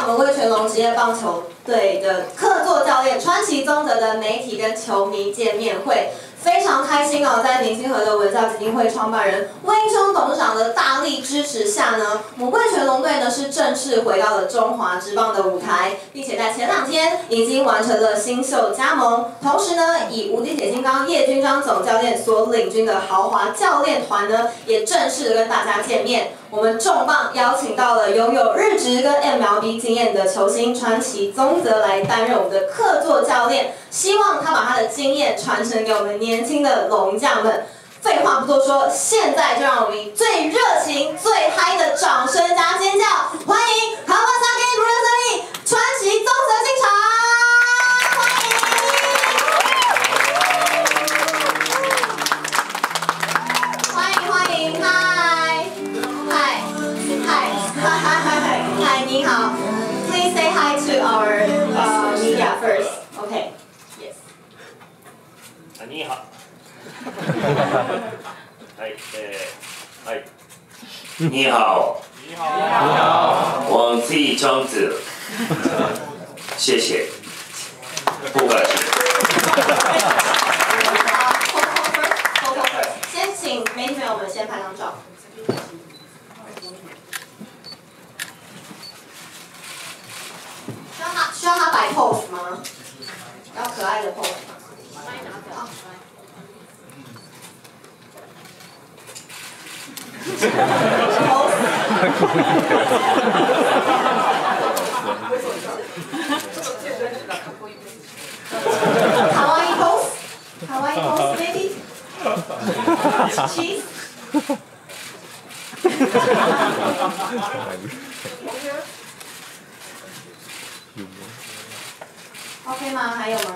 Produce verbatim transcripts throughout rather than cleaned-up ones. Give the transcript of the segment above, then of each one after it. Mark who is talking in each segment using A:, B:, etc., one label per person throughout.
A: 我们味全龙职业棒球队的客座教练川崎宗则的媒体跟球迷见面会。 非常开心哦，在林心和的文教基金会创办人温英兄董事长的大力支持下呢，我们味全龙队呢是正式回到了中华职棒的舞台，并且在前两天已经完成了新秀加盟，同时呢，以无敌铁金刚叶君璋总教练所领军的豪华教练团呢，也正式跟大家见面。我们重磅邀请到了拥有日职跟 M L B 经验的球星川崎宗则来担任我们的客座教练，希望他把他的经验传承给我们年轻的龙将们。废话不多说，现在就让我们以最热情、最嗨的掌声加尖叫，欢迎Kawasaki Brunswick川崎宗则进场！欢迎！欢迎欢迎，嗨嗨嗨嗨嗨嗨，你好 ！Please say hi to our uh, media first. Okay. Yes.
B: 啊，你好。はい、えー、はい。你好。你好。你好。我自己庄子。谢谢。不客气。
A: 先请媒体朋友们先拍张照。需要他需要他摆 pose 吗？要可爱的 pose 吗？帮你拿着啊。かわいい pose， かわいい pose baby。Cheese。OK 吗？还有吗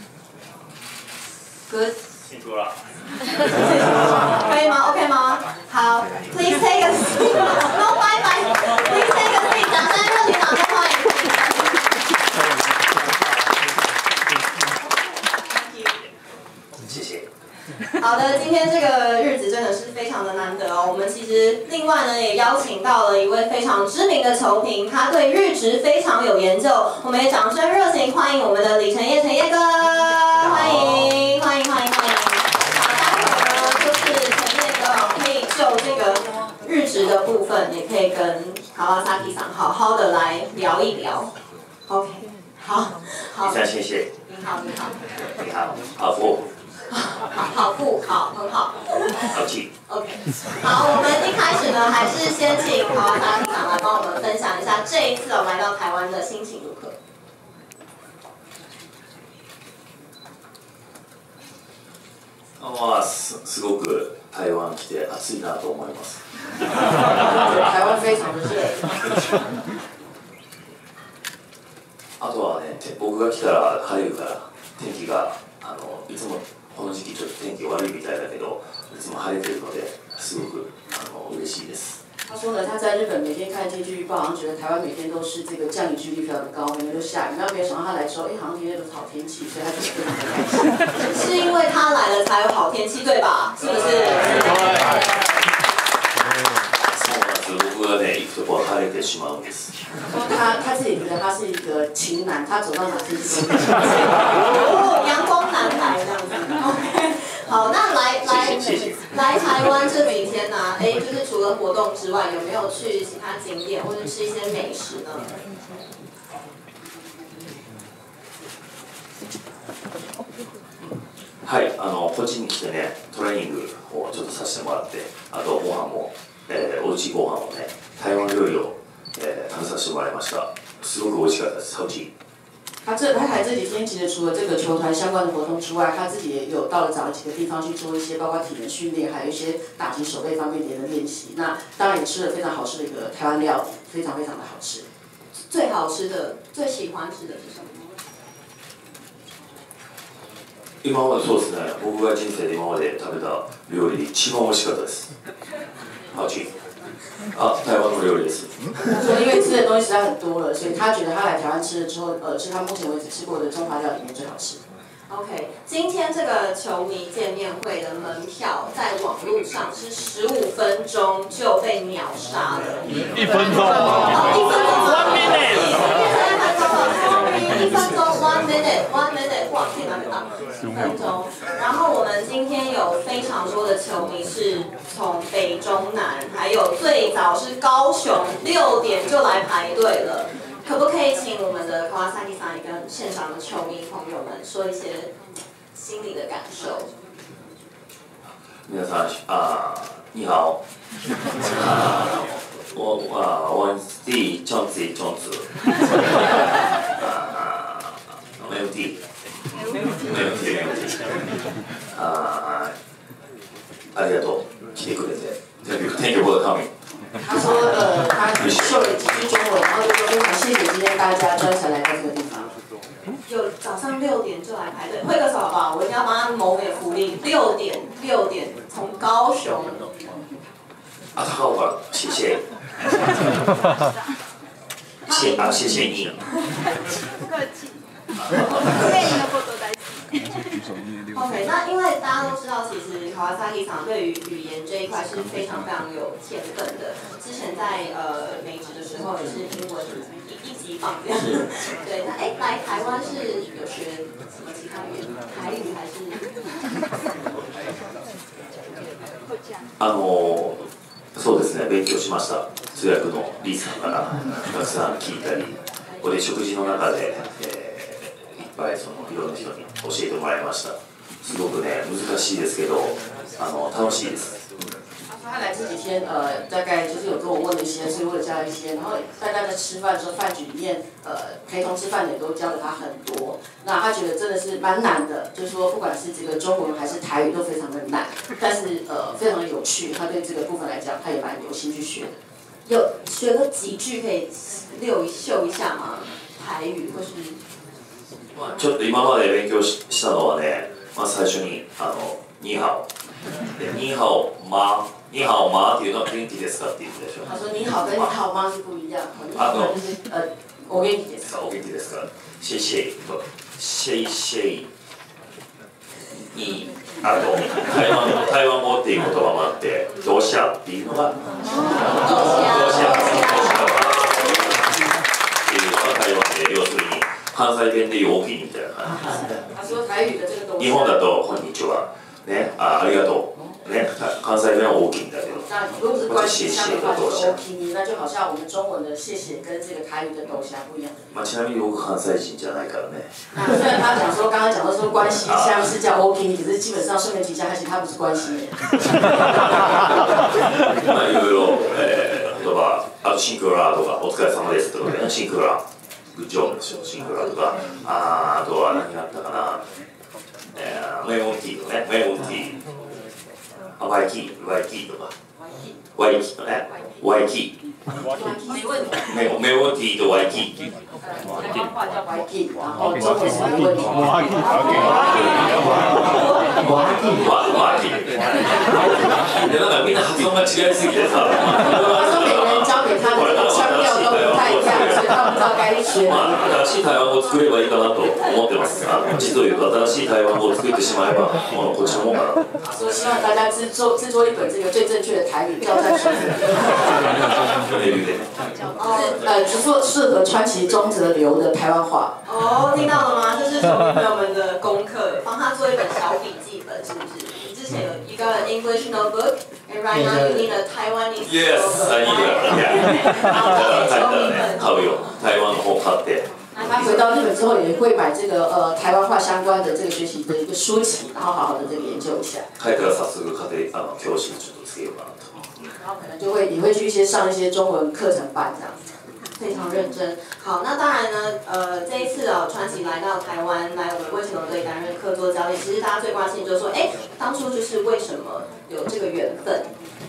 A: ？Good。
B: 辛苦了。
A: 可以吗 ？OK 吗？好 ，Please take a seat。No bye bye。Please take a seat。掌声，热情掌声欢迎。
B: 谢谢。
A: 好的，今天这个日子真的是非常的难得哦。我们其实另外呢也邀请到了一位非常知名的球评，他对日职非常有研究。我们也掌声热情欢迎我们的李承业承业哥，欢迎欢迎欢迎欢迎。好，待会儿呢就是承业哥可以就这个日职的部分，也可以跟Kawasaki桑好好的来聊一聊。OK， 好，好。
B: 非常谢谢。
A: 你好，你好。
B: 你好，好富。
A: 好，好不好，很好。
B: 好记。
A: OK， 好，我们一开始呢，还是先请Kawasaki桑来帮我们分享一下这一次我来到台湾的心情如何。
B: まあすすごく台湾来て暑いなと思います。
A: 台湾非常的热。
B: あとはね、僕が来たら晴れるから天気があのいつもこの時期ちょっと天気悪いみたいだけど、いつも晴れてるのですごくあの嬉しいです。
C: 他说呢，他在日本每天看天气预报，好像觉得台湾每天都是这个降雨几率非常的高，每天都下雨。那没有想到他来之后，哎，好像天天都是好天气，所以他就非常的开心。
A: 是因为他来了才有好天气，对吧？是不是？对。
B: 僕がね行くとこは晴れてしまうんです。
C: 他他自己觉得他是一个晴男，他走到哪天气都
A: 哦，阳光男孩这样子。OK， 好，那来来来台湾这几天呢、啊，哎，就是除了活动之外，有没有去其他景点或者吃一些美食呢？
B: はい、あのこっちに来てね、トレーニングをちょっとさせてもらって、あとご飯も、えー、おうちご飯をね、台湾料理を、えー、食べさせてもらいました。すごく美味しかったです。超级。
C: 他这他来这几天，其实除了这个球团相关的活动之外，他自己也有到了找了几个地方去做一些包括体能训练，还有一些打击手背方面的练习。那当然也吃了非常好吃的一个台湾料理，非常非常的好吃。
A: 最好吃的、最喜欢吃的是什么？
B: 今までそうですね、僕が人生で今まで食べた料理で一番美味しかったです。好吃。啊，台湾の料理です。
C: 他说，因为吃的东西实在很多了，所以他觉得他来台湾吃了之后，呃，是他目前为止吃过的中华料理里面最好吃的。
A: OK， 今天这个球迷见面会的门票在网络上是十五分钟就被秒杀了。
D: 一分钟。
A: 哦，一分钟。 球迷是从北中南，还有最早是高雄六点就来排队了。可不可以请我们的川崎さん也跟现场的球迷朋友们说一些心里的感受？
B: 皆さん、あ、你好。あ、我啊，我是チョンズチョンズ。あ、没问题。没问题，没问题。あ、ありがとう来てくれて。Thank you, thank you for coming.
C: 他说呃，他秀了几句中文，然后就说非常谢谢今天大家专程来到这个地方。
A: 有早上六点就来排队，挥个手好不好？我一定要帮他谋点福利。六点，六点从高雄。
B: 啊，高岡，谢谢。谢啊，谢谢你。
D: 不客气。对你的こと大好き。
A: OK， 那因为大家都知道，其实川崎さん对于语言这一块是非常非常有天分的。之前在呃美职的时候也是英文一一级棒这样。对，那哎来台湾是有学什么其他语言？台语还是？
B: あのそうですね、勉強しました。通訳のリーさんからたくさん聞いたり、ここで食事の中で、えー、いっぱいそのいろんな人に教えてもらいました。すごくね難しいですけど、あの楽しいです。
C: 他来这几天，呃，大概就是有跟我问了一些，所以我有教一些。然后大家在吃饭的时候，饭局里面，呃，陪同吃饭的也都教了他很多。那他觉得真的是蛮难的，就是说不管是这个中文还是台语都非常的难，但是呃非常的有趣。他对这个部分来讲，他也蛮有兴趣学的。
A: 有学了几句可以溜一秀一下吗？台语或是？
B: ちょっと今まで勉強したのはね、まあ最初にあのニーハオ、でニーハオマニーハオマっていうのは元気ですかって言うでしょ。
C: 他说你好跟你好吗是不一样，你好就是呃我元気ですか。
B: お元気ですか。シェイシェイとシェイシェイにあと台湾の台湾語っていう言葉もあってどうしゃっていうのがどうしゃどうしゃっていうのが台湾で要するに関西弁でいうおきにみたいな感じです。日本だとこんにちはね、あありがとうね、関西弁は大きいんだけど。
C: 那如果是关系上的话，就是おきに，那就好像我们中文的谢谢跟这个台语的どうしゃ不一样。
B: まあちなみに僕関西人じゃないからね。
C: 那虽然他讲说刚刚讲到说关系相是叫おきに，可是基本上顺便提一下，其实他不是关系人。
B: まあいろいろ、えー、言葉、あとシンクロラーとかお疲れ様ですとかね、シンクロラー、グッジョブですよ、シンクロラーとか、ああとは何があったかな、えー、メモンティーとね、メモンティー、あワイキー、ワイキーとか、ワイキーとね、ワイキー。没有没有问题的 Y K。
C: 台湾话叫 Y K， 然后中文是没问题。
B: Y K。Y K。なんかみんな発音が違いすぎてさ。
C: 他说每个人教给他的这个腔调都不太一样，所以他不知道该学。
B: まあ新しい台湾語を作ればいいかなと思ってます。あの実を言うと新しい台湾語を作ってしまえば、もうこっちのもんかな。
C: 所以希望大家制作制作一本这个最正确的台语教战书。是呃，就说适合川崎中泽流的台湾话。
A: 哦，听到了吗？这是球迷朋友们的功课，帮他做一本小笔记本，是不是？你之前有一个 English notebook, and right now you need a Taiwanese notebook.
B: Yes, I need it. 買うよ。台湾の本買って。
C: 那他回到日本之后，也会买这个呃台湾话相关的这个学习的一个书籍，然后好好的这个研究一下。
B: 帰ったら早速家庭あの教師にちょっとつけようかなと。
C: 然后可能就会也会去一些上一些中文课程班这样子。
A: 非常认真。好，那当然呢，呃，这一次哦，川崎来到台湾，来我们魏前龙队担任客座教练，其实大家最关心就是说，哎，当初就是为什么有这个缘分？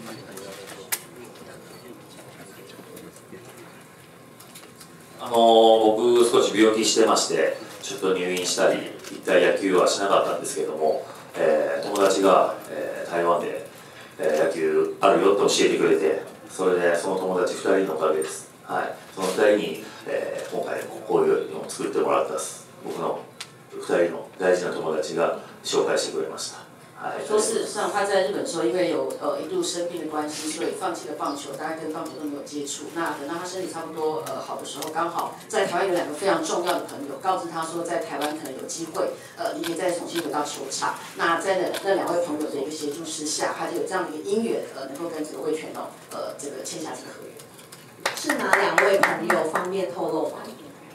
B: あの僕少し病気してましてちょっと入院したり一回野球はしなかったんですけれども、えー、友達が、えー、台湾で、えー、野球あるよって教えてくれてそれでその友達ふたりのおかげです、はい、そのふたりに、えー、今回こういうのを作ってもらったです僕のふたりの大事な友達が紹介してくれました、は
C: 说事实上，他在日本的时候，因为有呃一度生病的关系，所以放弃了棒球，大概跟棒球都没有接触。那等到他身体差不多呃好的时候，刚好在台湾有两个非常重要的朋友，告知他说在台湾可能有机会，呃，你可以再重新回到球场。那在那那两位朋友的一个协助之下，他就有这样的一个因缘，呃，能够跟这个魏全龙呃这个签下这个合约。
A: 是哪两位朋友方便透露吗？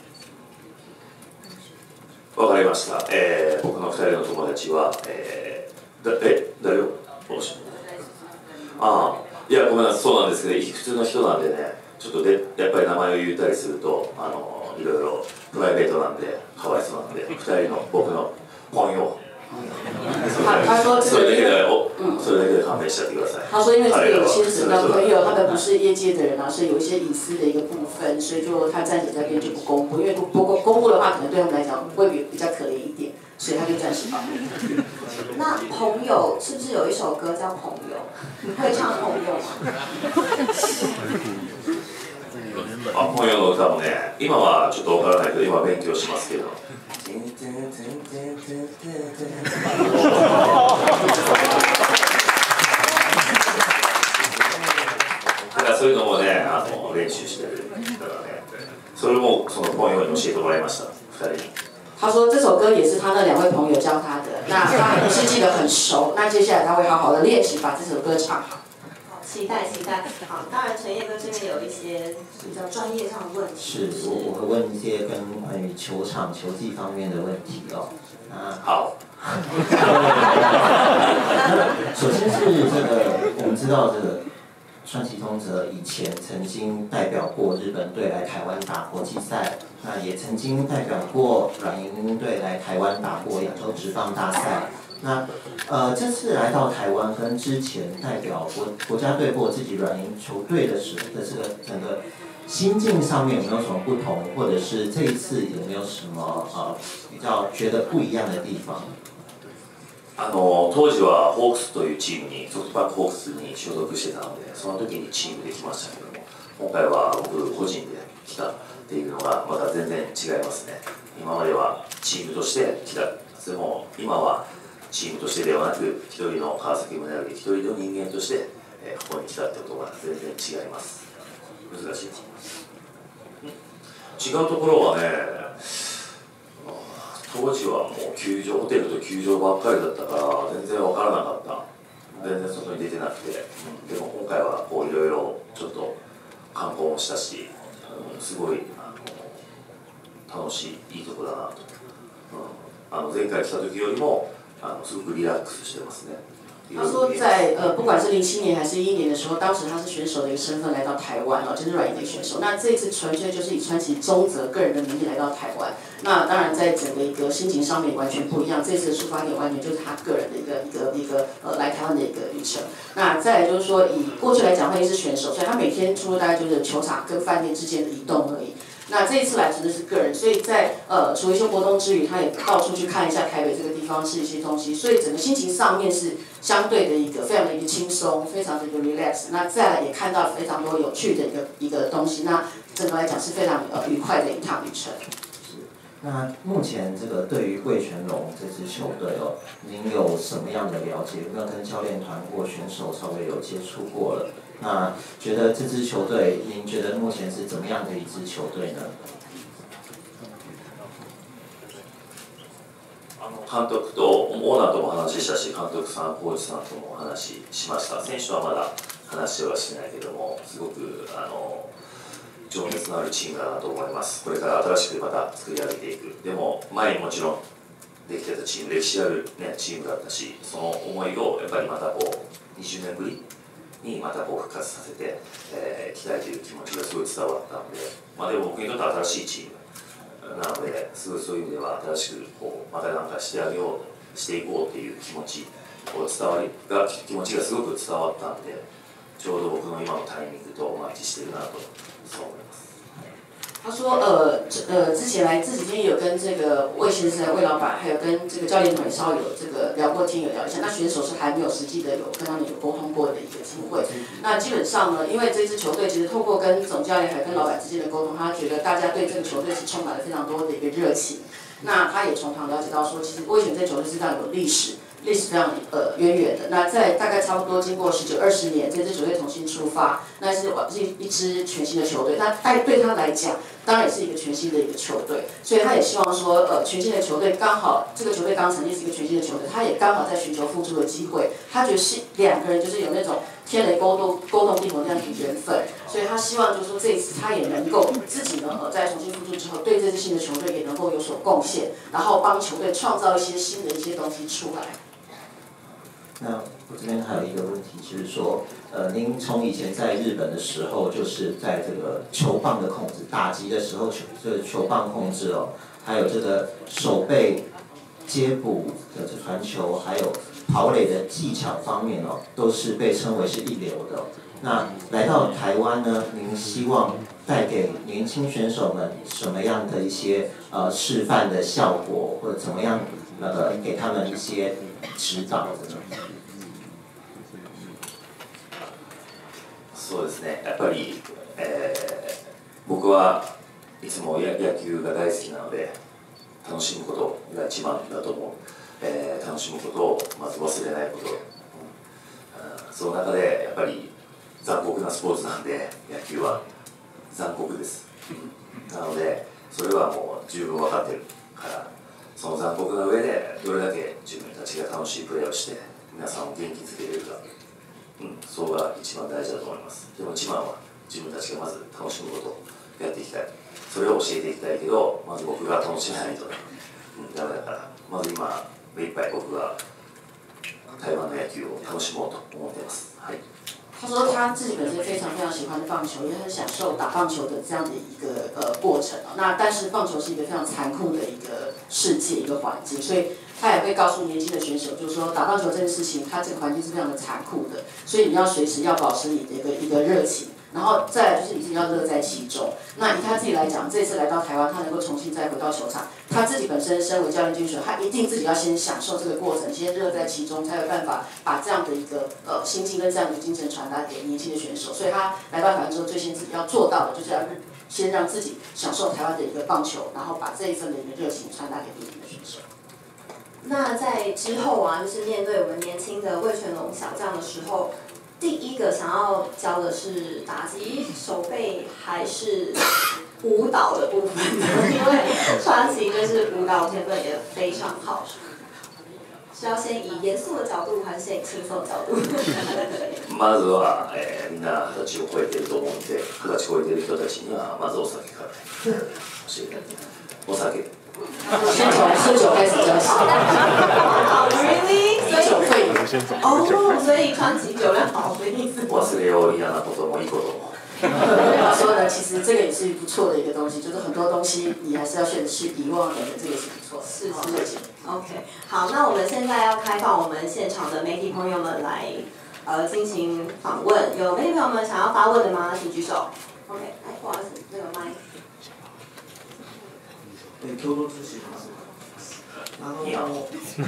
B: わかりました。えー、僕のふたりの友達は、えー、だえ誰をああ、いやごめんなさい、そうなんですけど、普通の人なんでね、ちょっとでやっぱり名前を言ったりすると、あのいろいろプライベートなんで、かわいそうなんで、ふたりの僕の朋友。
C: 他说
B: それだけで、お、嗯、それだけで勘弁してやってください。
C: 他说因为这个有牵扯到朋友，他们不是业界的人啊，所以有一些隐私的一个部分，所以就他暂时在边就不公布，因为不不公公布的话，可能对他们来讲会比比较可怜一点，所以他就暂时保密。
A: 那朋友是不是有一首歌叫《朋友》？你会唱《朋友》吗？
B: あ、朋友の歌もね、今はちょっとわからないけど、今勉強しますけど。だからそういうのもね、あの練習してるからね、それもその朋友に教えてもらいました、二人に。
C: 他说这首歌也是他那两位朋友教他的，那他不是记得很熟，那接下来他会好好的练习把这首歌唱好。
A: 期待期待，好，当然陈烨哥这边有一些比较专业上的问题。
E: 是，我我会问一些跟关于球场、球技方面的问题哦。啊，
B: 好。
E: 首先是这个，我们知道这个川崎宗则以前曾经代表过日本队来台湾打国际赛，那也曾经代表过软银队来台湾打过亚洲职棒大赛。那呃，这次来到台湾，跟之前代表国国家队或自己软银球队的时候的这个整个心境上面有没有什么不同，或者是这一次有没有什么呃比较觉得不一样的地方？
B: あの当時はホークスというチームにソフトバンクホークスに所属してたので、その時にチームで来ましたけども、今回は僕個人で来たっていうのがまた全然違いますね。今まではチームとして来た。でも今はチームとしてではなく、一人の川崎宗則、一人の人間として、えー、ここに来たってことが全然違います。難しい。違うところはね、当時はもう球場、ホテルと球場ばっかりだったから全然分からなかった。全然外に出てなくて、うん、でも今回はこういろいろちょっと観光もしたし、うん、すごいあの楽しい、いいとこだなと。うん、あの前回来た時よりもあのすごくリラックスしてますね。
C: 他说在呃，不管是零七年还是一一年的时候，当时他是选手的一个身份来到台湾哦，就是软银的选手。那这一次纯粹就是以川崎宗则个人的名义来到台湾。那当然在整个一个心情上面完全不一样，这次的出发点完全就是他个人的一个一个一个呃来台湾的一个旅程。那再来就是说，以过去来讲，他也是选手，所以他每天出入大概就是球场跟饭店之间的移动而已。那这一次来真的是个人，所以在呃除了一些活动之余，他也到处去看一下台北这个地方，吃一些东西，所以整个心情上面是相对的一个非常的一个轻松，非常的一个 relax。那再来也看到非常多有趣的一个一个东西，那整个来讲是非常呃愉快的一趟旅程。
E: 那目前这个对于味全龙这支球队哦，您有什么样的了解？有没有跟教练团或选手稍微有接触过了？那觉得这支球队，您觉得目前是怎么样的一支球队呢？
B: 監督とオーナーとも話したし、監督さん、コーチさんとも話しました。選手はまだ話はしてないけども、すごくあの情熱のあるチームだなと思います。これから新しくまた作り上げていく。でも前にもちろんできてたチーム、歴史ある、ね、チームだったし、その思いをやっぱりまたこうにじゅうねんぶりにまたこう復活させて、えー、いきたいという気持ちがすごい伝わったので、まあ、でも僕にとっては新しいチームなので、すごいそういう意味では新しくこうまたなんかしてあげようしていこうという気持ちを伝わりが気持ちがすごく伝わったので、ちょうど僕の今のタイミングとマッチしてるなとそう思います。
C: 他说，呃，呃，之前来这几天有跟这个魏先生、魏老板，还有跟这个教练团稍有这个聊过天，有聊一下。那选手是还没有实际的有跟他们有沟通过的一个机会。那基本上呢，因为这支球队其实透过跟总教练还有跟老板之间的沟通，他觉得大家对这个球队是充满了非常多的一个热情。那他也从旁了解到说，其实魏全这球队是非常有历史。 历史非常呃渊源的。那在大概差不多经过十九二十年，这支球队重新出发，那是一一支全新的球队。那对对他来讲，当然也是一个全新的一个球队，所以他也希望说，呃，全新的球队刚好这个球队刚成立是一个全新的球队，他也刚好在寻求复出的机会。他觉得是两个人就是有那种天雷勾动勾动地火那样的缘分，所以他希望就是说这一次他也能够自己呢，呃，在重新复出之后，对这支新的球队也能够有所贡献，然后帮球队创造一些新的一些东西出来。
E: 那我这边还有一个问题，就是说，呃，您从以前在日本的时候，就是在这个球棒的控制、打击的时候球这个球棒控制哦，还有这个手背接捕的传球，还有跑垒的技巧方面哦，都是被称为是一流的。那来到台湾呢，您希望带给年轻选手们什么样的一些呃示范的效果，或者怎么样呃给他们一些指导的呢？
B: そうですね、やっぱり、えー、僕はいつも野球が大好きなので、楽しむことが一番だと思う、えー、楽しむことをまず忘れないこと、うん、その中でやっぱり残酷なスポーツなんで、野球は残酷です、なのでそれはもう十分分かってるから、その残酷な上でどれだけ自分たちが楽しいプレーをして皆さんを元気づけれるか、うん、それが一番大事だと思います。でも一番は自分たちがまず楽しむことをやっていきたい、それを教えていきたいけど、まず僕が楽しめないと、うん、ダメだから、まず今目いっぱい僕が台湾の野球を楽しもうと思っています。はい。
C: 他说他自己本身非常非常喜欢棒球，也很享受打棒球的这样的一个呃过程哦。那但是棒球是一个非常残酷的一个世界一个环境，所以他也会告诉年轻的选手，就是说打棒球这件事情，它这个环境是非常的残酷的，所以你要随时要保持你的一个一个热情。然后再来就是你自己要乐在其中。那以他自己来讲，这次来到台湾，他能够重新再回到球场，他自己本身身为教练精神，他一定自己要先享受这个过程，先乐在其中，才有办法把这样的一个呃心境跟这样的精神传达给年轻的选手。所以他来到台湾之后，最先自己要做到的，就是要先让自己享受台湾的一个棒球，然后把这一份的一个热情传达给年轻的选手。
A: 那在之后啊，就是面对我们年轻的魏全龙小将的时候，第一个想要教的是打击、手背还是舞蹈的部分呢？因为传奇就是舞蹈天分也非常好，是要先以严肃的角度，还是先以轻松的角度？
B: まずは、えー、みんな二十歳を超えていると思うので、二十歳超えている人たちにはまずお酒から教えてお酒。
C: 先从喝酒开始教起。
A: Really？
C: 以酒会友。
A: 哦，所以传奇酒量好的意思。
B: 忘れよう嫌なこともいいことも。
C: 他说呢，其实这个也是不错的一个东西，就是很多东西你还是要选择去遗忘的，这个是不错的。
A: 是是。OK， 好，那我们现在要开放我们现场的媒体朋友们来呃进行访问，有媒体朋友们想要发问的吗？请举手。OK， 哎，不好意思，那个麦。
F: 共同通信です。あの、あの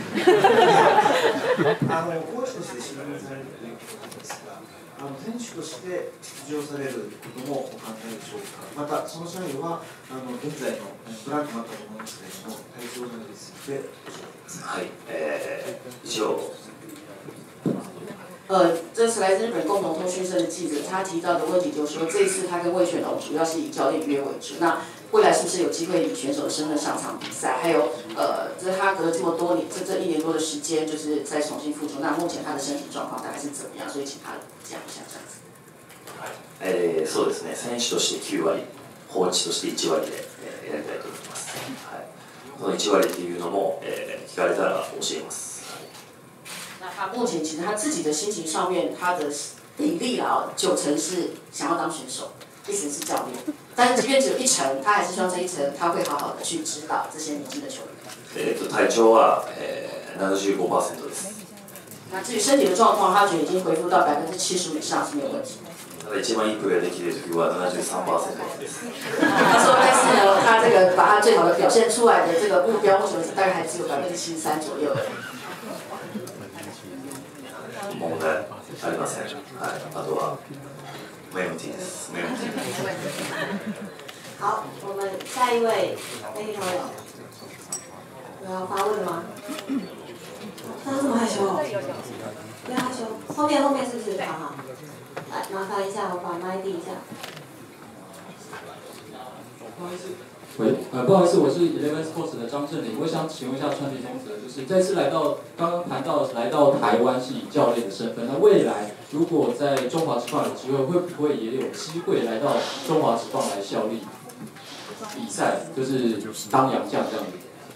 F: コーチとして就任されるということなんですが、あの選手として出場されることもお考えでしょうか。またその際はあの現在のブランクもあったと思いますけれども、体調などについて教えてください。はい、
B: えー、一応。
C: 呃，这是来自日本共同通讯社的记者，他提到的问题就是说，这一次他跟魏全龙主要是以教练约为主，那未来是不是有机会以选手的身份上场比赛？还有，呃，就是他隔了这么多年，这这一年多的时间，就是再重新复出，那目前他的身体状况大概是怎么样？所以请他讲一下这样子。
B: えー、そうですね。選手としてきゅうわり、コーチとしていちわりで、えー、やりたいと思います。はい。そのいちわりっていうのも、えー、聞かれたら教えます。
C: 那他目前其实他自己的心情上面，他的比例啦，九成是想要当选手，一成是教练。但是即便只有一成，他还是希望这一成他会好好的去指導这些年轻的球员。
B: えっと体調は、えー、ななじゅうごパーセントです。
C: 那至于身体的状况，他觉得已经恢复到百分之七十以上是没有问题。
B: ただ一番いいプレーできる時はななじゅうさんパーセントです。
C: 他说，但是呢，他这个把他最好的表现出来的这个目标，目前大概还只有百分之七十三左右。
B: 問題ありません。はい。あとはメモティーです。メモティー。
A: 好，我们下一位媒体朋友有要发问的吗？ 大家这么害羞哦？不要害羞，后面后面是不是？好好，来麻烦一下，我把麦递一下。
G: 不好意思，喂，呃，不好意思，我是 Eleven Sports 的张振林，我想请问一下川崎宗则，就是这次来到，刚刚谈到来到台湾是以教练的身份，那未来如果在中华职棒有机会，会不会也有机会来到中华职棒来效力比赛，就是当洋将这样子？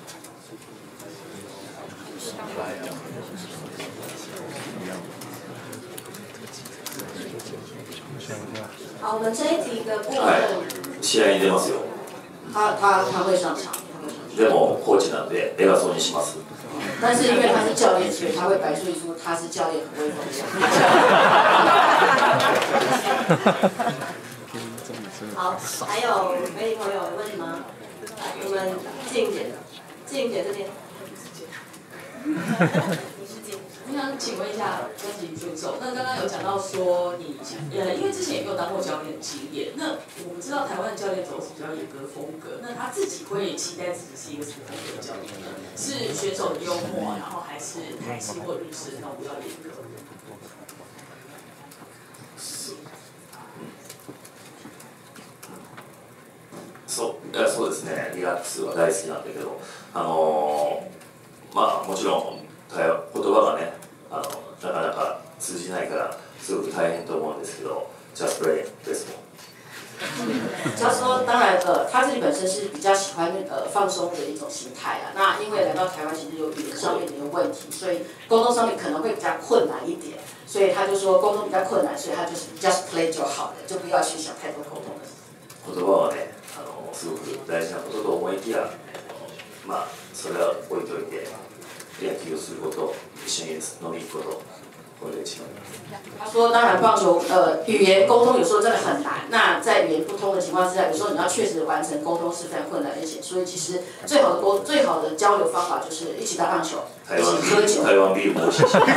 A: 好，我们这一题的部分。
B: 試合に出ますよ。
C: 他他他会上场，他会上场。
B: でもコーチなんで偉そうにします。
C: 但是因为他是教练，所以他会摆出一副他是教练很威风的样子。
A: 好，还有媒体朋友有问题吗？来，我们静姐，静姐这边。
C: 我想请问一下专辑助手，那刚刚有讲到说你呃，因为之前也没有当过教练的经验，那我们知道台湾的教练走是比较严格风格，那他自己会期待自己是一个什么风格的教练呢？是选手的幽默，然后还是台式或日式那种比较严格？
B: そういやそうですね、リラックスは大好きなんだけど、あのー、まあもちろん言葉がね、あのなかなか通じないからすごく大変と思うんですけど、just play baseball。
C: 他说，当然，呃，他自己本身是比较喜欢呃放松的一种心态啊。那因为来到台湾，其实有语言上面的一个问题，所以沟通上面可能会比较困难一点。所以他就说沟通比较困难，所以他就是 just play 就好了，就不要去想太多沟通的事。
B: 言葉はね、あのすごく大事なことと思いきや、まあそれは置いといて。野球をすること、一緒に飲みに行くこと、これが一番。
C: 他说，当然棒球呃语言沟通有时候真的很难。那在语言不通的情况之下，有时候你要确实完成沟通是非常困难的事情。所以其实最好的沟最好的交流方法就是一起打棒球，一起喝酒。
B: 台湾ビールも美味しいし。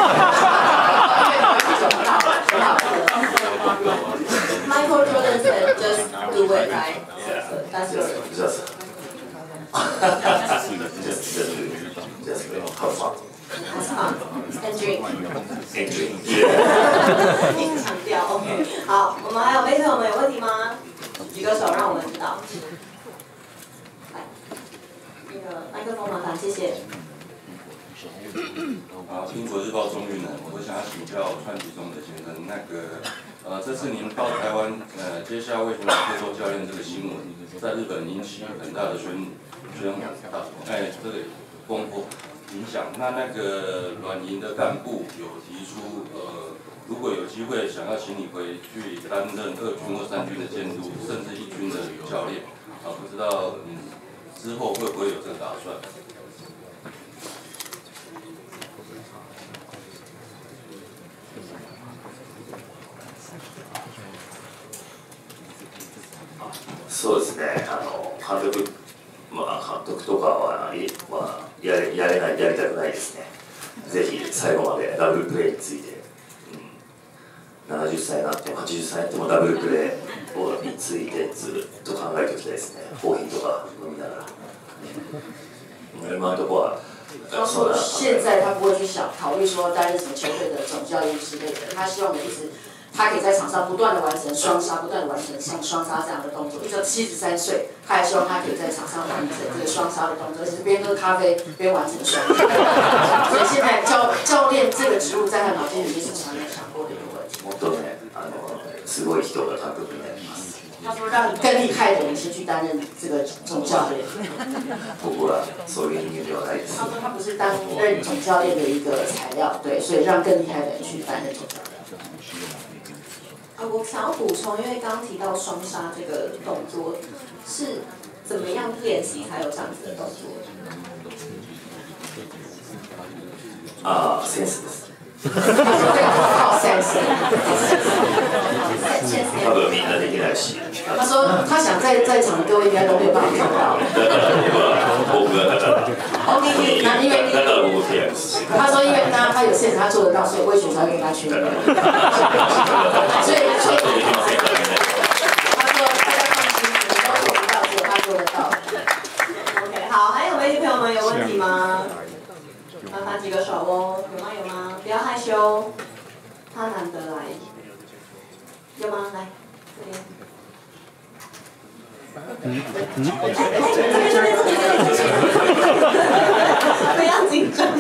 A: Michael Jordan said, "Just do it right." That's good.
B: Just, just, just do it. Just have fun.
A: Have fun and drink.
B: And drink. Yeah.
A: 一直强调 ，OK。好，我们还有媒体朋友们有问题吗？举个手让我们知道。来，那个麦克风麻烦，谢谢。
H: 啊，苹果日报钟玉能，我想要请教川崎宗则先生，那个呃，这次您到台湾呃接下卫权客座教练这个新闻，在日本引起很大的宣宣大哎这个风波影响。那那个软银的干部有提出呃，如果有机会想要请你回去担任二军或三军的监督，甚至一军的教练，啊，不知道嗯之后会不会有这个打算？
B: そうですね、あの監督、まあ、監督とかは、まあ、やれやれない、やりたくないですね。ぜひ最後までダブルプレーについて、うん、ななじゅっさいになってもはちじゅっさいになってもダブルプレーについてずっと考えておきたいですね。コーヒーとか飲みながら。今のところは。
C: 他说现在他不会去想考虑说担任什么球队的总教练之类的，他希望的一直。他可以在场上不断的完成双杀，不断的完成像双杀这样的动作。一直七十三岁，他还希望他可以在场上完成这个双杀的动作，就是边喝咖啡边完成双杀。所以现在教教练这个职务在他脑筋里面是从来没有想过的一个问题。
B: もっとね、あのすごい人が監督になります。
C: 他说让更厉害的人先去担任这个总教练。
B: 僕はそういう人間ではないです。
C: 他说他不是担任总教练的一个材料，对，所以让更厉害的人去担任总教练。
A: 啊，我想要补充，因为刚刚提到双杀这个动作是怎么样练习才有这样子的动作？
B: ああ、センスです。
C: 靠 sense。
B: 多分みんなできないし。
C: 他说他想在在场的各位应该都没有办法做到。
B: だから僕がだから。
C: OK， 那因为
B: だから僕契約して。
C: 他说因为他他有现实他做得到，所以魏群才会跟他签约。所以所以他说大家放心，你都做不到，只有他做得到。
A: OK， 好，还有媒体朋友们有问题吗？麻烦举个手哦。 由他难得来，有吗？来这边。不要紧张。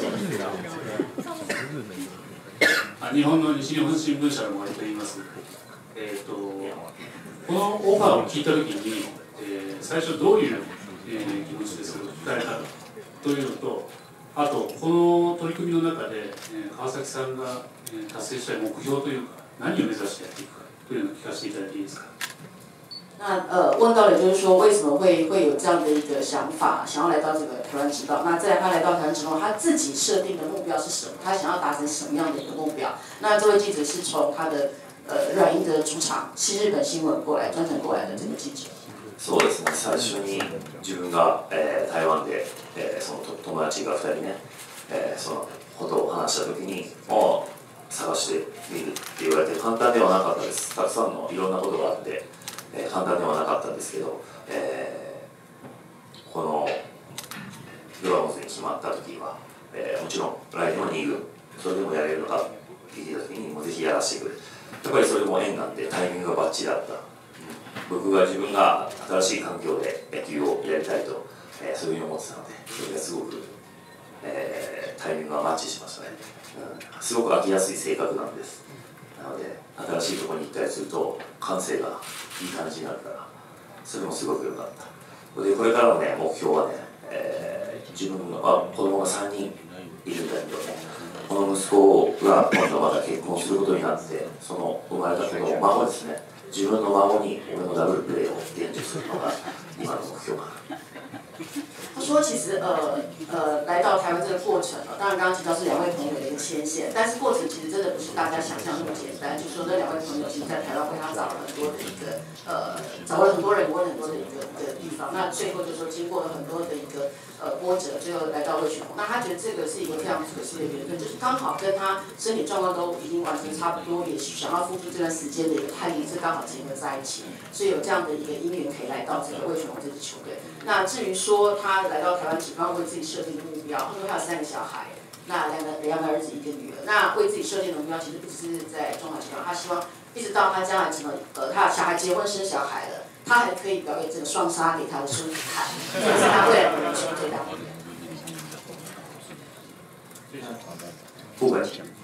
I: あ、日本の西日本新聞社の森と言います。えっ、ー、とこのオファーを聞いたときに、えー、最初どういう、えー、気持ちでそれを聞かれたかというのと、あとこの取り組みの中で、えー、川崎さんが、えー、達成したい目標というか何を目指してやっていくかというのを聞かせていただいていいですか。
C: 那呃，问到了就是说，为什么会会有这样的一个想法，想要来到这个台湾职棒？那再来他来到台湾职棒，他自己设定的目标是什么？他想要达成什么样的一个目标？那这位记者是从他的呃软银的主场西日本新闻过来专程过来的这个记者。
B: そうですね。最初に自分が、えー、台湾で、えー、その友達がふたりね、えー、そのことを話したときに、もう探してみるって言われて簡単ではなかったです。たくさんのいろんなことがあって。えー、簡単ではなかったんですけど、えー、このドラゴンズに決まった時は、えー、もちろん来年はに軍それでもやれるのかって聞いた時にもうぜひやらせてくれ。やっぱりそれも縁なんでタイミングがバッチリだった、うん、僕が自分が新しい環境で野球をやりたいと、えー、そういうふうに思ってたのでそれがすごく、えー、タイミングがマッチしましたね、うん、すごく飽きやすい性格なんです。なので新しいところに行ったりすると感性がいい感じになるからそれもすごく良かった。でこれからのね目標はね、えー、自分のあ子供がさんにんいるんだけどね、この息子が今度また結婚することになってその生まれた子の孫ですね、自分の孫に俺のダブルプレーを伝授するのが今の目標かな。
C: 他说：“其实呃呃，来到台湾这个过程啊，当然刚刚提到是两位朋友的一个牵线，但是过程其实真的不是大家想象那么简单。就是说，那两位朋友其实在台湾为他找了很多的一个呃，找了很多人问很多的一个一个地方。那最后就说经过了很多的一个呃波折，最后来到味全龙。那他觉得这个是一个非常可惜的缘分，就是刚好跟他身体状况都已经完全差不多，也想要付出这段时间的一个叛逆，这刚好结合在一起，所以有这样的一个因缘可以来到这个味全龙这支球队。那至于说他来到台湾职棒为自己设定的目标，因为他有三个小孩，那两个两个儿子一个女儿，那为自己设定的目标其实不只是在中华职棒，他希望一直到他将来成了呃他小孩结婚生小孩了，他还可以表演这个双杀给他的孙子看，这是他未来的人生最大的目标。
B: 不管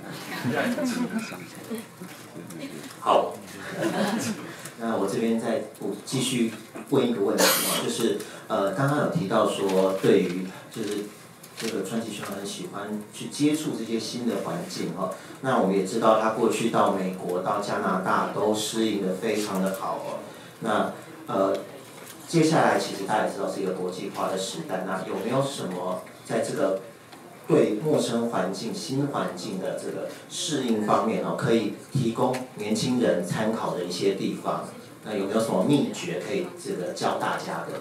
B: 好。
E: 那我这边再继续问一个问题啊，就是呃，刚刚有提到说，对于就是这个川崎选手很喜欢去接触这些新的环境哈。那我们也知道他过去到美国、到加拿大都适应得非常的好哦。那呃，接下来其实大家也知道是一个国际化的时代，那有没有什么在这个对陌生环境、新环境的这个适应方面哦，可以提供年轻人参考的一些地方？那有没有什么秘诀可以这个教大家的？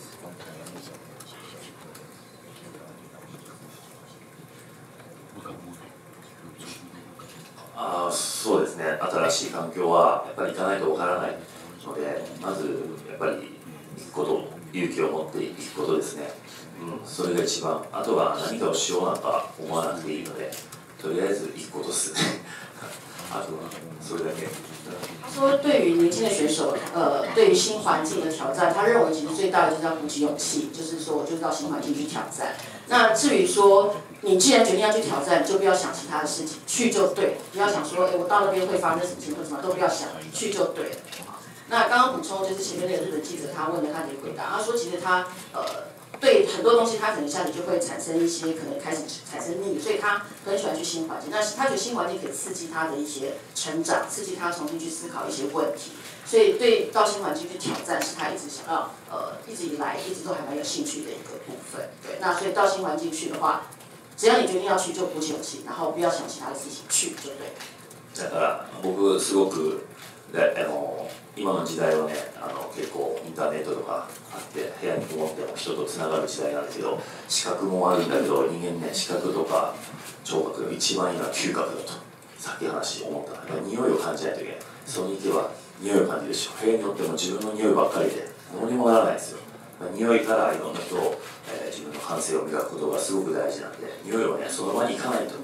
B: あ、そうですね。新しい環境はやっぱり行かないとわからないので、まずやっぱり行くこと、勇気を持って行くことですね。うん、それが一番。あとは何かをしようなんか思わなくていいので、とりあえず行くことですね。あとはそれだけ。
C: 他说，对于年轻的选手，呃，对于新环境的挑战，他认为其实最大的就是要鼓起勇气，就是说，我就到新环境去挑战。那至于说，你既然决定要去挑战，就不要想其他的事情，去就对了，不要想说，哎，我到那边会发生什么情况，什么都不要想，去就对了。那刚刚补充就是前面那个日本记者他问的他的回答，他说其实他呃。对很多东西，他可能一下子就会产生一些，可能开始产生腻，所以他很喜欢去新环境。但是他觉得新环境可以刺激他的一些成长，刺激他重新去思考一些问题。所以对到新环境去挑战，是他一直想要，呃，一直以来一直都还蛮有兴趣的一个部分。对，那所以到新环境去的话，只要你决定要去，就鼓起勇气，然后不要想其他的事情，去就对了。
B: だから僕すごくあの今の時代はね、あの結構インターネットとかあって部屋にこもっても人とつながる時代なんですけど、視覚もあるんだけど人間ね、視覚とか聴覚の一番いいのは嗅覚だとさっき話思った。匂いを感じないといけない。そこに行けば匂いを感じるし、部屋によっても自分の匂いばっかりでどうにもならないですよ。匂いからいろんな人を、えー、自分の感性を磨くことがすごく大事なんで、匂いはねその場に行かないと、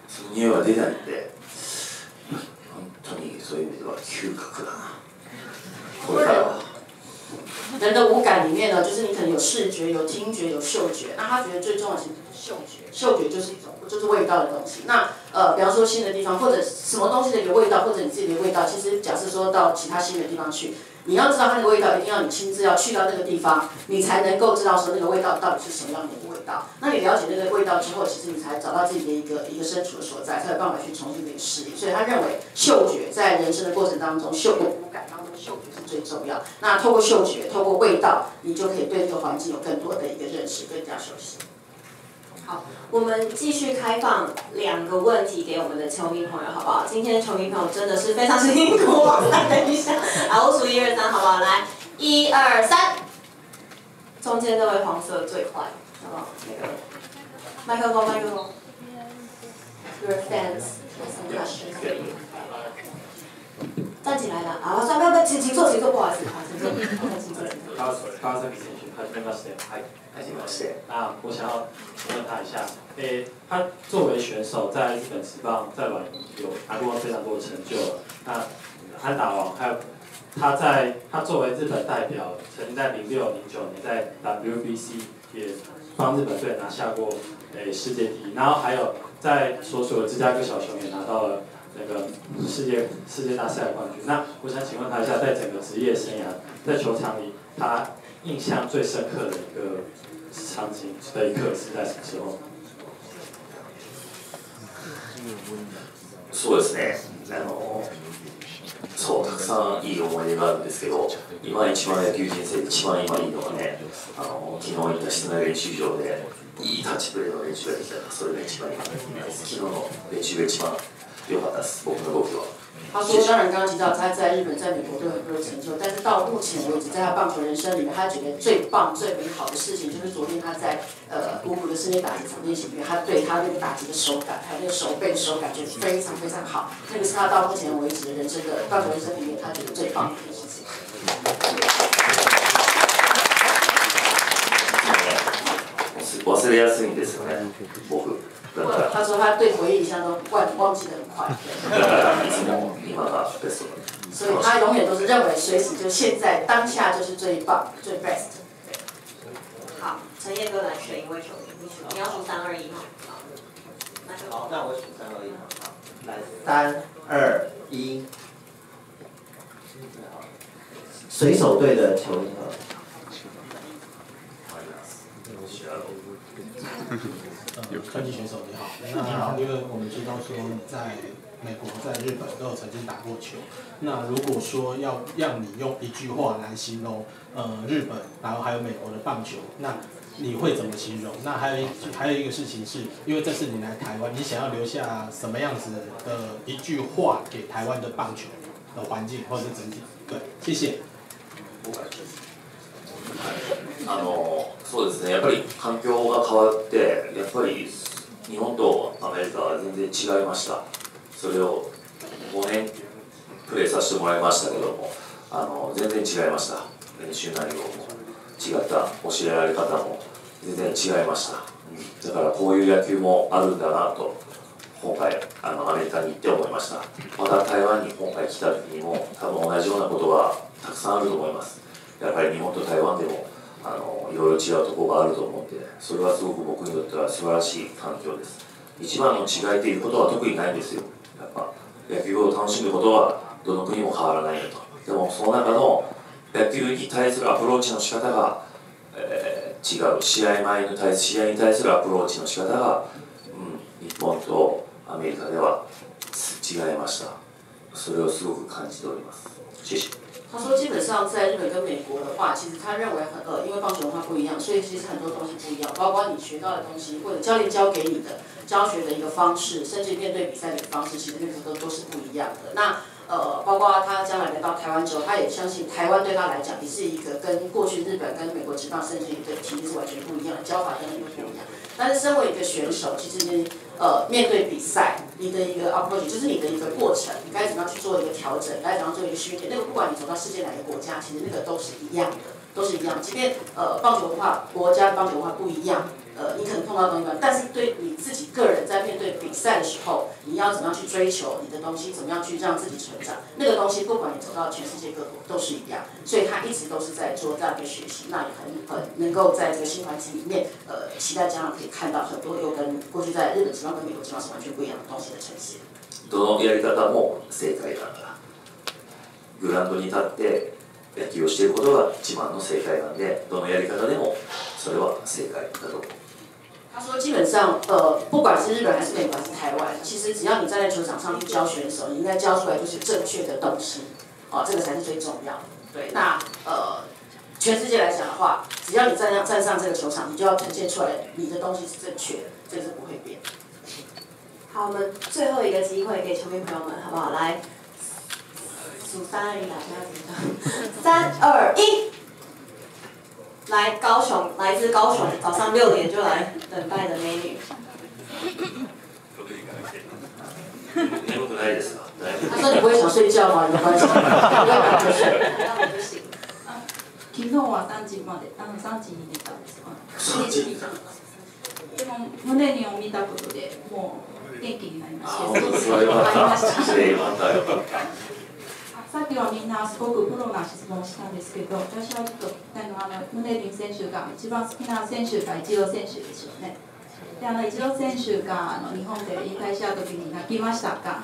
B: その匂いが出ないんで、本当にそういう意味では嗅覚だな。これからは。
C: 人的五感里面呢，就是你可能有视觉、有听觉、有嗅觉。那他觉得最重要的是嗅觉，嗅觉就是一种就是味道的东西。那呃，比方说新的地方或者什么东西的一个味道，或者你自己的味道，其实假设说到其他新的地方去，你要知道它那个味道，一定要你亲自要去到那个地方，你才能够知道说那个味道到底是什么样的一个味道。那你了解那个味道之后，其实你才找到自己的一个一个身处的所在，才有办法去重新的适应。所以他认为嗅觉在人生的过程当中，嗅五感当中嗅觉是最重要。那透过嗅觉，透过味道，你就可以对这个环境有更多的一个认识，更加熟悉。
A: 好，我们继续开放两个问题给我们的球迷朋友，好不好？今天的球迷朋友真的是非常辛苦，来等一下，好，我数一二三，好不好？来，一二三，中间这位黄色最快，好不好？那个麦克风，麦克风 ，Your fans have some questions for you。站起来了，啊，算不要不要，请请坐，请坐，不好意思，好，请坐，请坐，请坐。
J: 川川崎選手、はじめまして。はい。
B: はじめまして。
J: 那我想要问他一下，诶，他作为选手在日本职棒在软银有拿过非常多的成就了。那安打王还有他在他作为日本代表，曾经在零六零九年在 W B C 也帮日本队拿下过诶世界第一，然后还有在所属的芝加哥小熊也拿到了那个世界世界大赛的冠军。那我想请问他一下，在整个职业生涯在球场里，他印象最深刻的一个场景的一刻是在什么时候？
B: そうですね。あのそうたくさんいい思い出があるんですけど、今一番野球人生で一番今いいのがね、あの昨日行った室内練習場でいいタッチプレーの練習ができたら、それが一番いいです。昨日の練習が一番良かったです。僕の動きは。
C: 他说，当然刚刚提到他在日本、在美国都有很多的成就，但是到目前为止，在他棒球人生里面，他觉得最棒、最美好的事情，就是昨天他在呃五谷的室内打击场练习里面，他对他那个打击的手感，还有那个手背的手感，觉得非常非常好。那个是他到目前为止的人生的棒球人生里面，他觉得最棒的一件事情。
B: 忘れやすいんですよね、僕。
C: 他说他对回忆一向都忘忘记得很快。所以他永远都是认为随时就现在当下就是最棒最 best。
A: 好，陈烨哥来选一位球迷，你你要数三二一吗？
E: 好，那我数三二一。好，来三二一。水手队的球迷和。
K: 呃，川崎选手你好，那因为我们知道说你在美国、在日本都有曾经打过球，那如果说要让你用一句话来形容呃日本，然后还有美国的棒球，那你会怎么形容？那还有一还有一个事情是，因为这次你来台湾，你想要留下什么样子的一句话给台湾的棒球的环境或者整体？对，谢谢。
B: あのそうですね、やっぱり環境が変わって、やっぱり日本とアメリカは全然違いました。それをごねんプレーさせてもらいましたけども、あの全然違いました。練習内容も違った、教えられ方も全然違いました。だからこういう野球もあるんだなと、今回あのアメリカに行って思いました。また台湾に今回来た時にも、多分同じようなことがたくさんあると思います。やっぱり日本と台湾でもあのいろいろ違うところがあると思って、それはすごく僕にとっては素晴らしい環境です。一番の違いということは特にないんですよ。やっぱ野球を楽しむことはどの国も変わらないよと。でもその中の野球に対するアプローチの仕方が、えー、違う。試合前に対す試合に対するアプローチの仕方が、うん、日本とアメリカでは違いました。それをすごく感じております。谢谢。
C: 他说，基本上在日本跟美国的话，其实他认为很呃，因为棒球文化不一样，所以其实很多东西不一样，包括你学到的东西，或者教练教给你的教学的一个方式，甚至面对比赛的一个方式，其实那个都都是不一样的。那呃，包括他将来来到台湾之后，他也相信台湾对他来讲也是一个跟过去日本跟美国职棒甚至于的体系是完全不一样的，教法跟那个不一样。但是身为一个选手，其实你呃面对比赛，你的一个 approach 就是你的一个过程，你该怎么样去做一个调整，该怎么样做一个训练，那个不管你走到世界哪个国家，其实那个都是一样的。 都是一样。即便呃棒球文化国家的棒球文化不一样，呃你可能碰到东西，但是对你自己个人在面对比赛的时候，你要怎么样去追求你的东西，怎么样去让自己成长，那个东西不管你走到全世界各国都是一样。所以他一直都是在做这样的学习，那也很很能够在这个新环境里面，呃期待家长可以看到很多又跟过去在日本职棒跟美国职棒是完全不一样的东西的呈现。
B: どのやり方も正解なんだ。グラウンドに立って野球をしていることが一番の正解なんで、どのやり方でもそれは正解だと思う。
C: 他说，基本上，呃，不管是日本还是美国还是台湾，其实只要你站在球场上去教选手，你应该教出来就是正确的东西，哦，这个才是最重要的。对，那呃，全世界来讲的话，只要你站上站上这个球场，你就要呈现出来你的东西是正确的，这个是不会变。
A: 好，我们最后一个机会给球迷朋友们，好不好？来，数三二一，打下三二一。来高雄，来自高雄，早上六点就来等待的美女。
C: 他说你不会想睡觉吗？没关系，不要赶就睡。
L: 昨日はさんじまで、あのさんじに寝たんですか。でも胸にを見たことでもう元気になりました。さっきはみんなすごくプロな質問をしたんですけど、私はちょっとあのあのムネリン選手が一番好きな選手がイチロー選手ですよね。であのイチロー選手があの日本で引退した時に泣きましたか。あ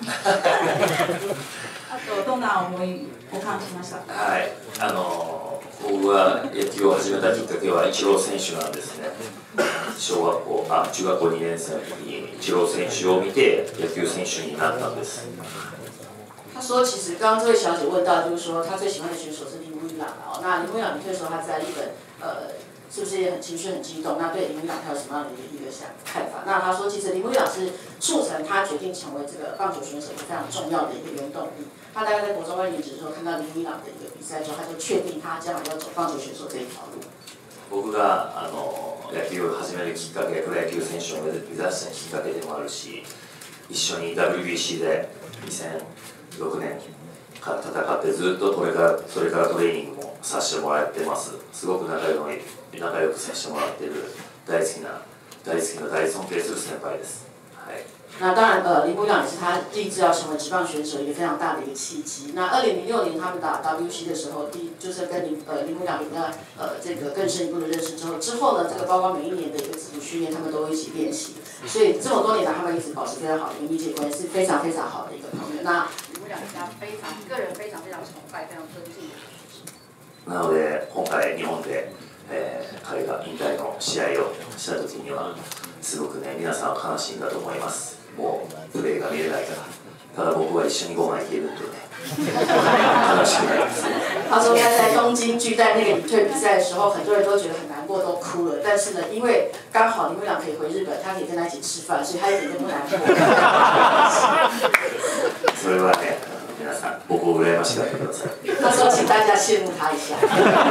L: とどんな思いを感じましたか。
B: はい、あの僕が野球を始めたきっかけはイチロー選手なんですね。小学校あ中学校にねん生の時にイチロー選手を見て野球選手になったんです。
C: 他说，其实刚刚这位小姐问到，就是说她最喜欢的选手是铃木一朗哦。那铃木一朗，你可以说他在日本，呃，是不是也很情绪很激动？那对铃木一朗他有什么样的一个想看法？那他说，其实铃木一朗是促成他决定成为这个棒球选手一个非常重要的一个原动力。他大概在国中二年级的时候看到铃木一朗的一个比赛之后，他就确定他将来要走棒球選手这一条路。
B: 僕があの野球を始めるきっかけ、プロ野球選手を目指したきっかけでもあるし、一緒に ダブリュービーシー でにせんろくねんから戦ってずっとこれからそれからトレーニングもさせてもらってます。すごく仲良く仲良くさせてもらっている大好きな大好きな大尊敬する先輩です。はい。
C: 那当然，呃，铃木一朗也是他立志要成为职棒选手一个非常大的一个契机。那二零零六年他们打 W B C 的时候，第就是跟铃呃铃木一朗有了呃这个更深一步的认识之后，之后呢，这个包括每一年的一个自主训练，他们都会一起练习。所以这么多年来，他们一直保持非常好的一个密切关系，是非常非常好的一个朋友。那铃木一朗是他非常个人非常非常崇拜、非常尊敬的。
B: なので今回日本で、えー、彼が引退の試合をした時にはすごくね皆さん悲しいんだと思います。もうプレーが見れないから。ただ僕は一緒にご飯行けるんでね悲しくないです。
C: 他说他在东京巨蛋那个引退比赛的时候，很多人都觉得很难过，都哭了。但是呢，因为刚好铃木一朗可以回日本，他可以跟他一起吃饭，所以他一点都不难过。
B: それはね、皆さん僕を羨ましがってください。
C: 他说，请大家羡慕他一下。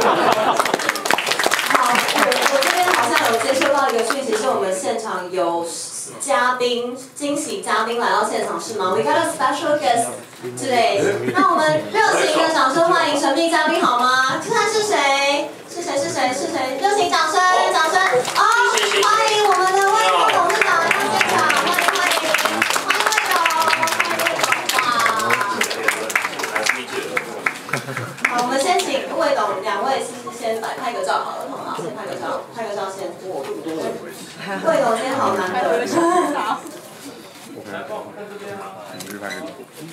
A: 好，我我这边好像有接收到一个讯息，是我们现场有嘉宾惊喜嘉宾来到现场是吗 ？We got a special guest today。那我们热情的掌声欢迎神秘嘉宾好吗？看是谁？是谁？是谁？是谁？热情掌声，掌声！哦，欢迎我们的魏国董事长来到现场，欢迎欢迎欢迎魏董，欢迎魏董哇！好，我们先请魏董两位是不是先来拍个照好了，好不好？先拍个照，拍个照先。我对不对？魏董今天好难得。
M: 来，帮我看这边啊。你是拍什么？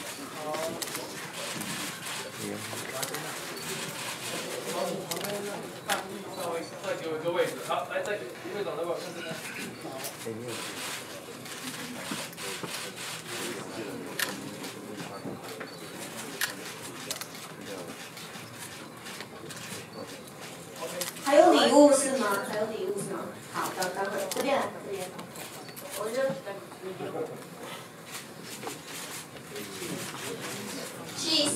M: 稍微再给我一个位置，好，来再给魏总来帮我看这边。
A: 还有礼物是吗？还有礼物是吗？好，等等会这边来，这边。我就 cheese。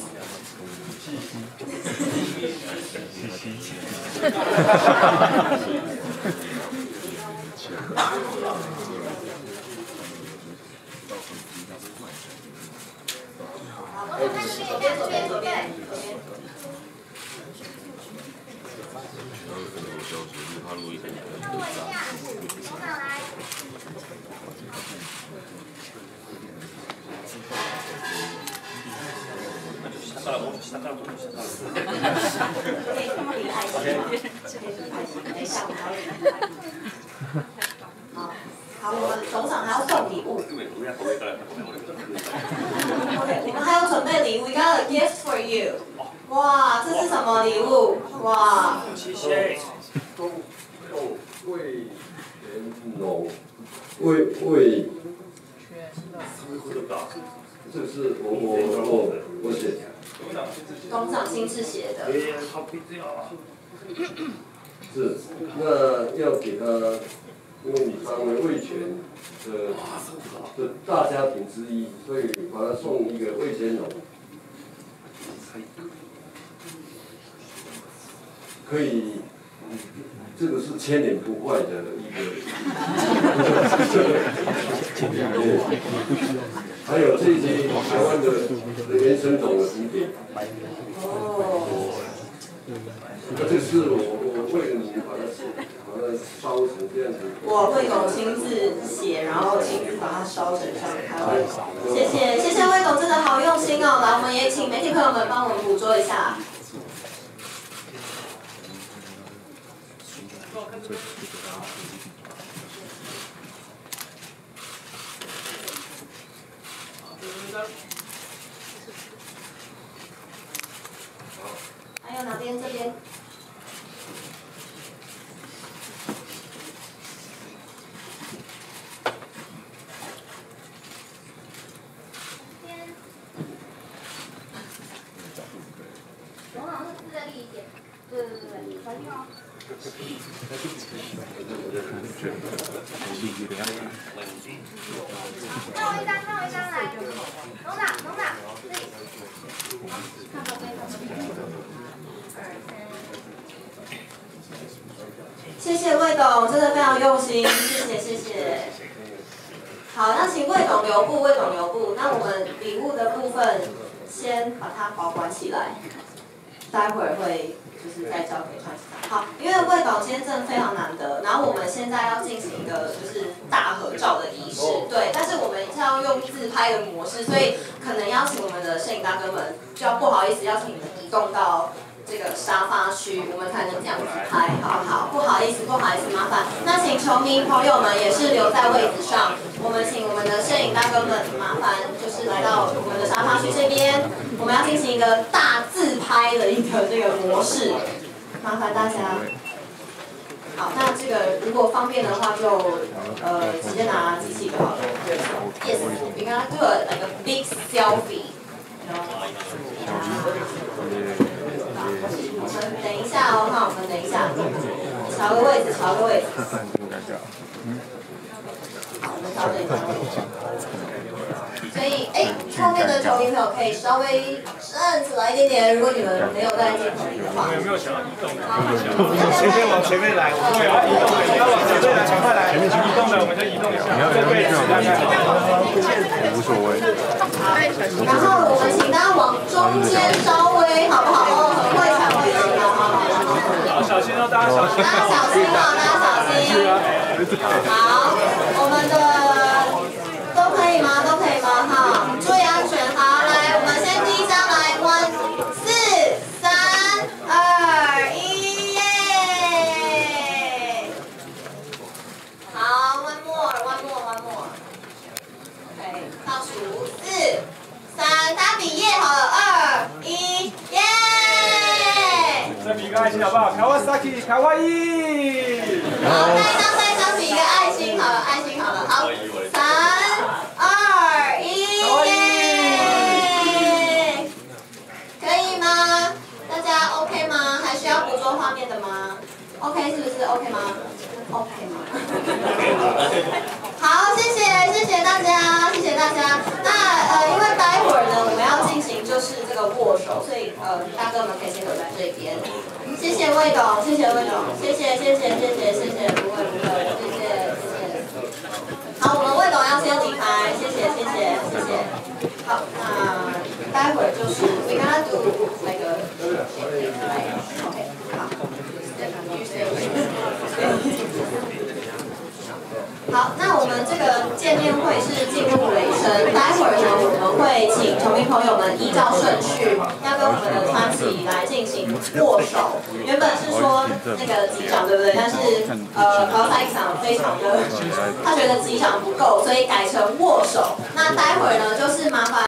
A: 左边，左边，左边，左边。
B: 下からもう下からもう下から。
A: 可以可以爱心，可以爱心，等一下我还有。好，好，我们董事长还要送礼物。OK， 我们还有准备礼物 ，We got a gift for you。哇，这是什么礼物？哇！
B: 谢谢。
N: 魏全龙，魏魏。这是我我我我写。
A: 董事长亲自写的。
N: 是，那要给他，因为你当为魏全的的大家庭之一，所以把他送一个魏全龙，可以，这个是千年不坏的一个，还有这些台湾的原生种的古典。哦。那这是我我为了你把它把它烧成这样子。
A: 我魏董亲自写，然后亲自把它烧成这样，开玩笑。谢谢谢谢魏董，真的好用心哦。来，我们也请媒体朋友们帮我们捕捉一下。还有哪边？这边。
O: 头脑是再立一点，对对对对，反正哦。让我一张，让我一张来，农长，农长，这里。看到没？看到没？二三。
A: 谢谢魏董，真的非常用心，谢谢谢谢。好，那请魏董留步，魏董留步。那我们礼物的部分先把它保管起来，待会儿会就是再交给川崎长。好，因为魏董今天真的非常难得，然后我们现在要进行一个就是大合照的仪式，对，但是我们是要用自拍的模式，所以可能邀请我们的摄影大哥们就要不好意思邀请你们移动到这个沙发区，我们才能这样子拍，好好，不好意思，不好意思，麻烦。那请球迷朋友们也是留在位置上，我们请我们的摄影大哥们麻烦就是来到我们的沙发区这边，我们要进行一个大自拍的一个这个模式，麻烦大家。好，那这个如果方便的话就呃直接拿机器就好了。Yes, we gonna do a like a big selfie. 我们等一下哦，那我们等一下，调个位置，调个位置。好，我们调整一下。所以，哎，后面的球迷朋友可以稍微站起来一点点，如果你们没有在镜头里的话。
M: 有没有想要移动的？
F: 前面往前面来，我们要移动，要往前面来，赶快来。
M: 移动的我们就移动一下。这位置大概。
P: 无所谓。
A: 然后我们请大家往中间稍微，好不好？哦，很会抢位置的，好好好。
M: 小心哦，大家小心。
A: 大家小心哦，大家小心。好，我们的都可以吗？都可以吗？哈，注意安全。好，来，我们先第一张来，one，四、三、二、一，耶！好 ，one more，one more，one more。OK， 倒数四、三，大家比耶好了，二、一，耶！
M: 再比个爱心好不好？卡哇萨基，卡哇伊。
A: 好，再一张，再一张，比一个爱心好了，爱心好了，好，三、二、一，耶！可以吗？大家 OK 吗？还需要捕捉画面的吗 ？OK 是不是 OK 吗 ？OK 吗？好，谢谢，谢谢大家，谢谢大家。那呃，因为待会儿呢，我们要进行就是这个握手，所以呃，大哥们可以先留在这边。谢谢魏董，谢谢魏董，谢谢谢谢谢谢谢谢，不会不会，谢谢谢谢。好，我们魏董要先离开，谢谢谢谢谢谢。好，那待会儿就是 we gonna do like a OK， 好。 好，那我们这个见面会是进入尾声，待会儿呢我们会请球迷朋友们依照顺序要跟我们的川崎来进行握手。原本是说那个击掌对不对？但是呃，高赛场非常的，他觉得击掌不够，所以改成握手。那待会儿呢就是麻烦。